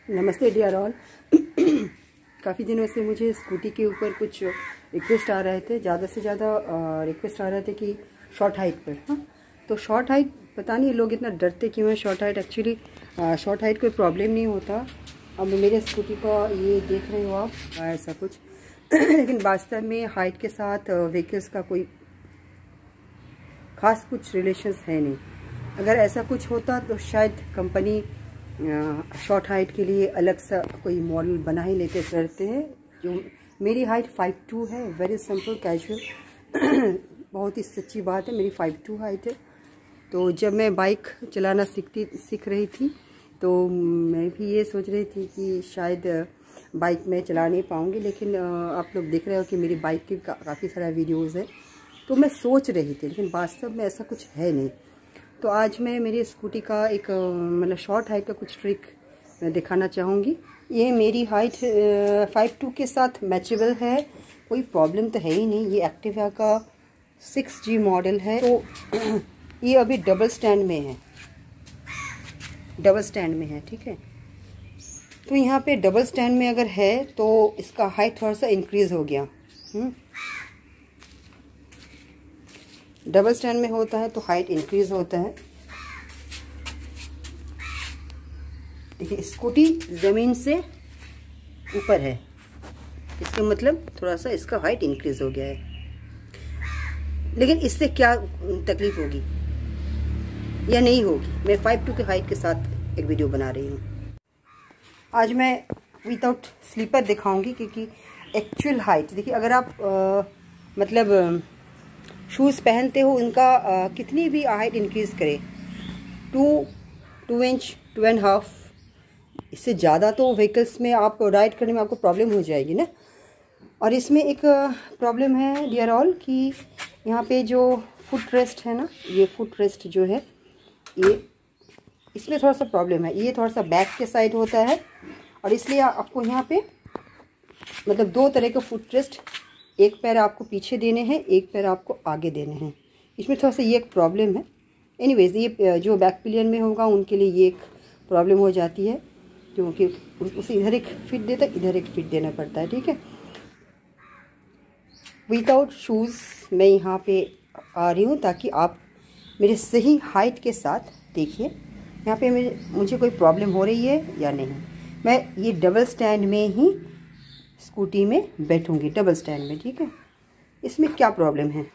नमस्ते dear all. काफ़ी दिनों से मुझे स्कूटी के ऊपर कुछ रिक्वेस्ट आ रहे थे, ज़्यादा से ज़्यादा रिक्वेस्ट आ रहे थे कि शॉर्ट हाइट पर। हाँ, तो शॉर्ट हाइट पता नहीं लोग इतना डरते क्यों हैं। Short height actually short height कोई प्रॉब्लम नहीं होता। अब मेरे स्कूटी का ये देख रहे हो आप, ऐसा कुछ लेकिन वास्तव में हाइट के साथ व्हीकल्स का कोई ख़ास कुछ रिलेशंस है नहीं। अगर ऐसा कुछ होता तो शायद कंपनी शॉर्ट हाइट के लिए अलग सा कोई मॉडल बना ही लेते करते हैं। जो मेरी हाइट 5'2" है, वेरी सिंपल कैजुअल बहुत ही सच्ची बात है, मेरी 5'2" हाइट है। तो जब मैं बाइक चलाना सीख रही थी तो मैं भी ये सोच रही थी कि शायद बाइक में चला नहीं पाऊँगी, लेकिन आप लोग देख रहे हो कि मेरी बाइक के काफ़ी सारा वीडियोज़ है। तो मैं सोच रही थी, लेकिन वास्तव में ऐसा कुछ है नहीं। तो आज मैं मेरी स्कूटी का एक मतलब शॉर्ट हाइट का कुछ ट्रिक दिखाना चाहूँगी। ये मेरी हाइट 5'2" के साथ मैचेबल है, कोई प्रॉब्लम तो है ही नहीं। ये एक्टिवा का 6G मॉडल है। तो ये अभी डबल स्टैंड में है, ठीक है। तो यहाँ पे डबल स्टैंड में अगर है तो इसका हाइट थोड़ा सा इंक्रीज़ हो गया। डबल स्टैंड में होता है तो हाइट इंक्रीज होता है। देखिए स्कूटी ज़मीन से ऊपर है, इसका मतलब थोड़ा सा इसका हाइट इंक्रीज हो गया है। लेकिन इससे क्या तकलीफ होगी या नहीं होगी, मैं 5'2" के हाइट के साथ एक वीडियो बना रही हूँ। आज मैं विदाउट स्लीपर दिखाऊंगी, क्योंकि एक्चुअल हाइट देखिए, अगर आप मतलब शूज़ पहनते हो उनका कितनी भी हाइट इंक्रीज़ करे 2 इंच 2.5, इससे ज़्यादा तो व्हीकल्स में आप राइड करने में आपको प्रॉब्लम हो जाएगी ना। और इसमें एक प्रॉब्लम है डियर ऑल कि यहाँ पे जो फुट रेस्ट है ना, ये फुट रेस्ट जो है ये इसमें थोड़ा सा प्रॉब्लम है। ये थोड़ा सा बैक के साइड होता है और इसलिए आपको यहाँ पे मतलब दो तरह के फुट रेस्ट, एक पैर आपको पीछे देने हैं, एक पैर आपको आगे देने हैं। इसमें थोड़ा सा ये एक प्रॉब्लम है। एनीवेज ये जो बैक पिलियन में होगा उनके लिए ये एक प्रॉब्लम हो जाती है, क्योंकि उसे इधर एक फिट देता है, इधर एक फिट देना पड़ता है, ठीक है। विदाउट शूज़ मैं यहाँ पे आ रही हूँ ताकि आप मेरे सही हाइट के साथ देखिए यहाँ पे मुझे कोई प्रॉब्लम हो रही है या नहीं। मैं ये डबल स्टैंड में ही स्कूटी में बैठूंगी, डबल स्टैंड में, ठीक है। इसमें क्या प्रॉब्लम है,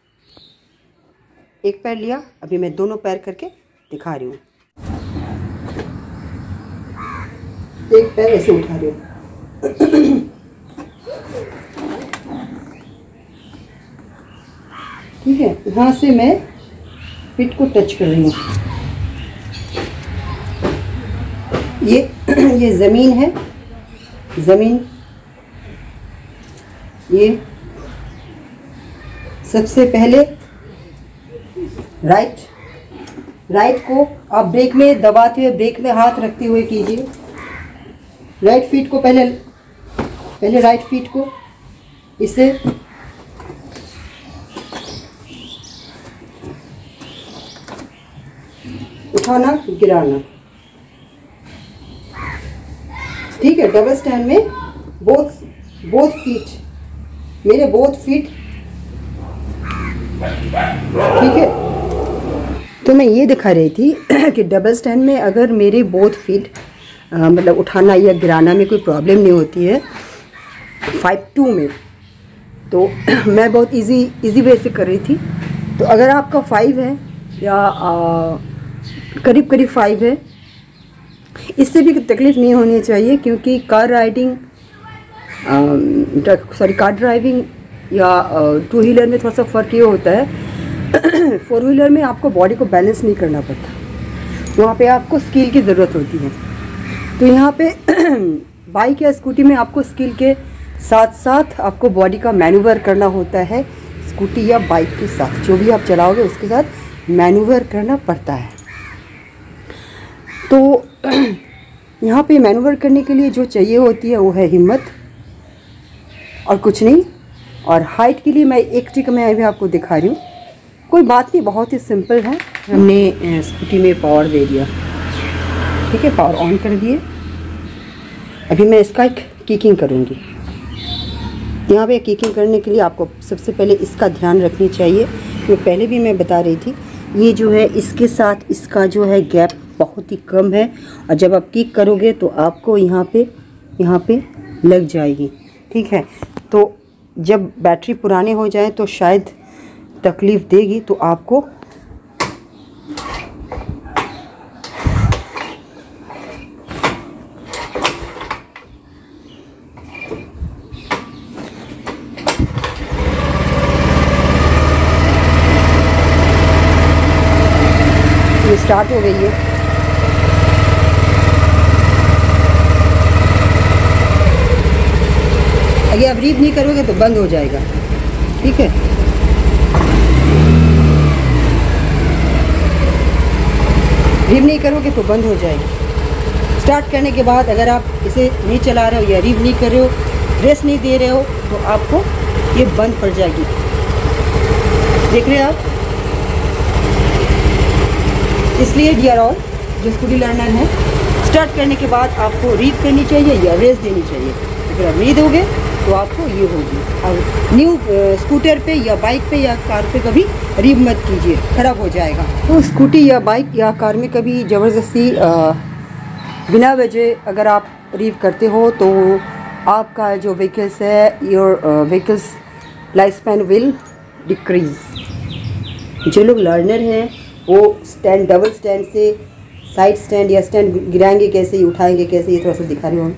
एक पैर लिया, अभी मैं दोनों पैर करके दिखा रही हूँ। एक पैर ऐसे उठा रही हूँ ठीक है। यहाँ से मैं फिट को टच कर रही हूँ। ये ज़मीन है, ज़मीन ये सबसे पहले राइट को आप ब्रेक में दबाते हुए, ब्रेक में हाथ रखते हुए कीजिए। राइट फीट को पहले राइट फीट को इसे उठाना गिराना, ठीक है। डबल स्टैंड में बोथ फीट, मेरे बोथ फीट, ठीक है। तो मैं ये दिखा रही थी कि डबल स्टैंड में अगर मेरे बोथ फीट मतलब उठाना या गिराना में कोई प्रॉब्लम नहीं होती है 5'2" में, तो मैं बहुत इजी वे से कर रही थी। तो अगर आपका 5 है या करीब 5 है, इससे भी तकलीफ़ नहीं होनी चाहिए, क्योंकि कार ड्राइविंग या 2 व्हीलर में थोड़ा सा फ़र्क ये होता है 4 व्हीलर में आपको बॉडी को बैलेंस नहीं करना पड़ता, वहाँ पे आपको स्किल की ज़रूरत होती है। तो यहाँ पे बाइक या स्कूटी में आपको स्किल के साथ साथ आपको बॉडी का मैनूवर करना होता है। स्कूटी या बाइक के साथ जो भी आप चलाओगे उसके साथ मैनूवर करना पड़ता है। तो यहाँ पे मैनूवर करने के लिए जो चाहिए होती है वो है हिम्मत और कुछ नहीं। और हाइट के लिए मैं एक ट्रिक मैं अभी आपको दिखा रही हूँ, कोई बात नहीं, बहुत ही सिंपल है। हमने स्कूटी में पावर दे दिया, ठीक है, पावर ऑन कर दिए। अभी मैं इसका एक किकिंग करूँगी। यहाँ पे किकिंग करने के लिए आपको सबसे पहले इसका ध्यान रखनी चाहिए। तो पहले भी मैं बता रही थी, ये जो है इसके साथ इसका जो है गैप बहुत ही कम है, और जब आप किक करोगे तो आपको यहाँ पे लग जाएगी। ठीक है, तो जब बैटरी पुराने हो जाए तो शायद तकलीफ़ देगी, तो आपको ये स्टार्ट हो गई है। अगर आप रीड नहीं करोगे तो बंद हो जाएगा। ठीक है, रीड नहीं करोगे तो बंद हो जाएगी। स्टार्ट करने के बाद अगर आप इसे नहीं चला रहे हो या रीड नहीं कर रहे हो, रेस्ट नहीं दे रहे हो, तो आपको ये बंद पड़ जाएगी। देख रहे हैं आप? इसलिए डियर ऑल जो स्कूटी लर्नर है, स्टार्ट करने के बाद आपको रीड करनी चाहिए या रेस्ट देनी चाहिए। अगर आप नहीं दोगे तो आपको ये होगी। और न्यू स्कूटर पे या बाइक पे या कार पे कभी रीड मत कीजिए, ख़राब हो जाएगा। तो स्कूटी या बाइक या कार में कभी ज़बरदस्ती बिना वजह अगर आप रीड करते हो तो आपका जो व्हीकल्स है, your vehicles life span will decrease. जो लोग लर्नर हैं वो स्टैंड, डबल स्टैंड से साइड स्टैंड या स्टैंड गिराएंगे कैसे, ही उठाएंगे कैसे, ये थोड़ा सा दिखा रही हूँ।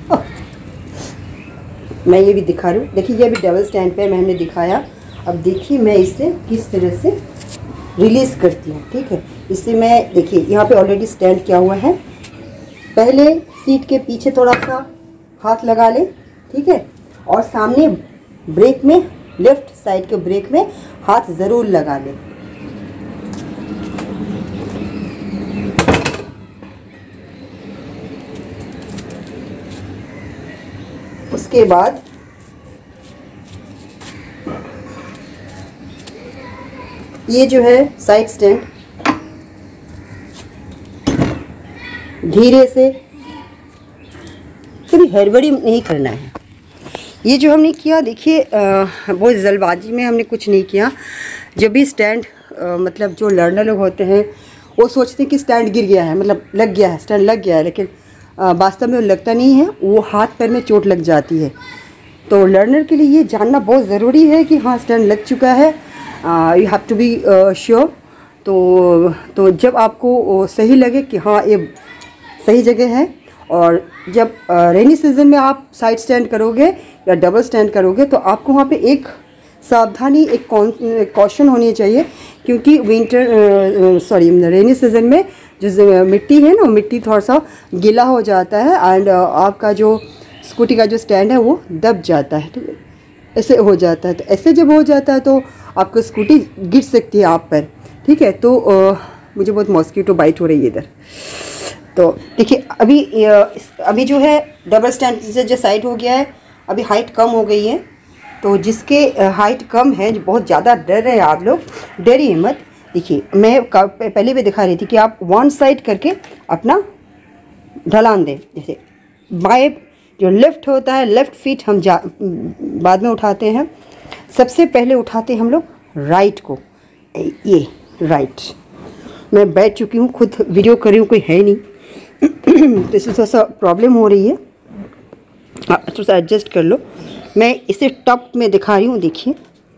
मैं ये भी दिखा रही हूँ। देखिए, ये भी डबल स्टैंड पे मैंने दिखाया। अब देखिए मैं इसे किस तरह से रिलीज़ करती हूँ। ठीक है, इससे मैं देखिए यहाँ पे ऑलरेडी स्टैंड किया हुआ है। पहले सीट के पीछे थोड़ा सा हाथ लगा ले। ठीक है, और सामने ब्रेक में, लेफ्ट साइड के ब्रेक में हाथ ज़रूर लगा ले। उसके बाद ये जो है साइड स्टैंड धीरे से, कभी हड़बड़ी नहीं करना है। ये जो हमने किया, देखिए बहुत जल्दबाजी में हमने कुछ नहीं किया। जब भी स्टैंड मतलब जो लर्नर लोग होते हैं वो सोचते हैं कि स्टैंड गिर गया है, मतलब लग गया है, स्टैंड लग गया है, लेकिन वास्तव में वो लगता नहीं है। वो हाथ पैर में चोट लग जाती है। तो लर्नर के लिए ये जानना बहुत ज़रूरी है कि हाँ स्टैंड लग चुका है। You have to be sure. तो जब आपको सही लगे कि हाँ ये सही जगह है, और जब रेनी सीज़न में आप साइड स्टैंड करोगे या डबल स्टैंड करोगे तो आपको वहाँ पे एक सावधानी, एक कॉशन होनी चाहिए। क्योंकि रेनी सीज़न में जो मिट्टी है ना, मिट्टी थोड़ा सा गीला हो जाता है एंड आपका जो स्कूटी का जो स्टैंड है वो दब जाता है। ठीक है, ऐसे हो जाता है। तो ऐसे जब हो जाता है तो आपको स्कूटी गिर सकती है आप पर। ठीक है, तो मुझे बहुत मॉस्किटो बाइट हो रही है इधर। तो देखिए अभी जो है डबल स्टैंड से जो साइड हो गया है, अभी हाइट कम हो गई है। तो जिसके हाइट कम है, जो बहुत ज़्यादा डर रहे हैं आप लोग, डरिए मत। देखिए मैं पहले भी दिखा रही थी कि आप वन साइड करके अपना ढलान दें। जैसे बाएं जो लेफ़्ट होता है, लेफ़्ट फीट हम बाद में उठाते हैं, सबसे पहले उठाते हैं हम लोग राइट को। ये राइट, मैं बैठ चुकी हूँ, खुद वीडियो कर रही हूँ, कोई है नहीं तो इसमें थोड़ा सा प्रॉब्लम हो रही है, थोड़ा सा एडजस्ट कर लो। मैं इसे टॉप में दिखा रही हूँ। देखिए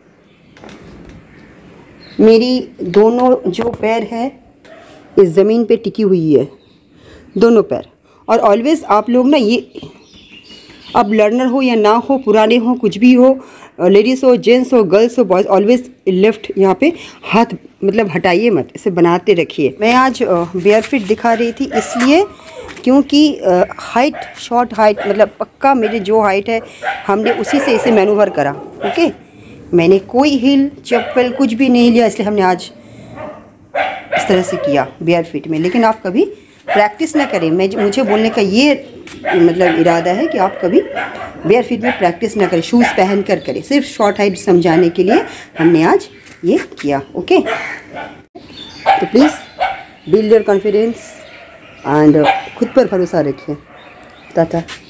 मेरी दोनों जो पैर है इस ज़मीन पे टिकी हुई है, दोनों पैर। और ऑलवेज़ आप लोग ना, ये अब लर्नर हो या ना हो, पुराने हो, कुछ भी हो, लेडीज़ हो, जेंट्स हो, गर्ल्स हो, बॉयज़, ऑलवेज़ लेफ़्ट यहाँ पे हाथ मतलब हटाइए मत, इसे बनाते रखिए। मैं आज बेयर फिट दिखा रही थी इसलिए क्योंकि हाइट, शॉर्ट हाइट, मतलब पक्का मेरी जो हाइट है हमने उसी से इसे मैनूवर करा। ओके, मैंने कोई हिल चप्पल कुछ भी नहीं लिया, इसलिए हमने आज इस तरह से किया बेयर फिट में। लेकिन आप कभी प्रैक्टिस ना करें। मुझे बोलने का ये मतलब इरादा है कि आप कभी बेयर फिट में प्रैक्टिस ना करें, शूज़ पहन कर करें। सिर्फ शॉर्ट हाइट समझाने के लिए हमने आज ये किया। ओके, तो please build your confidence and खुद पर भरोसा रखिए। टाटा।